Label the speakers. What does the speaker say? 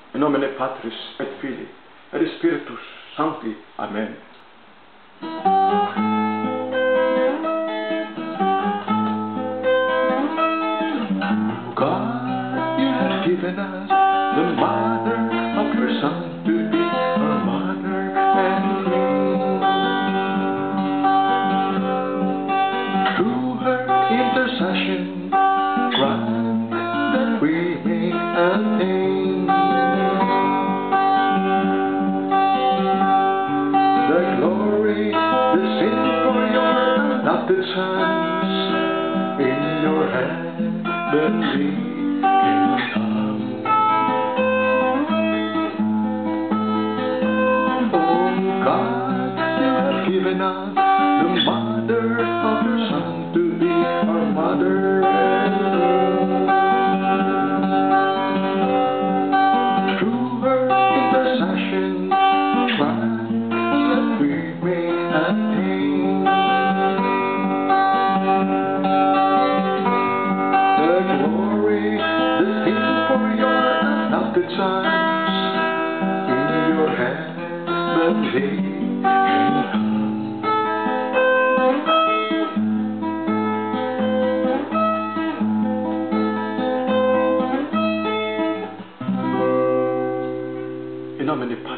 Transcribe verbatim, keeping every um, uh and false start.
Speaker 1: In nomine Patris et Filii et Spiritus Sancti. Amen. God, you have given us the mother of your Son to be our mother and queen. Through her intercession, grant that we may attain the glory, the sin for your adopted sons in your heavenly kingdom. Oh God, you have given us the mother of your Son to be our mother and queen. Through her intercession, grant that we may attain the glory, the sin for your adopted sons in your heavenly kingdom. In nomine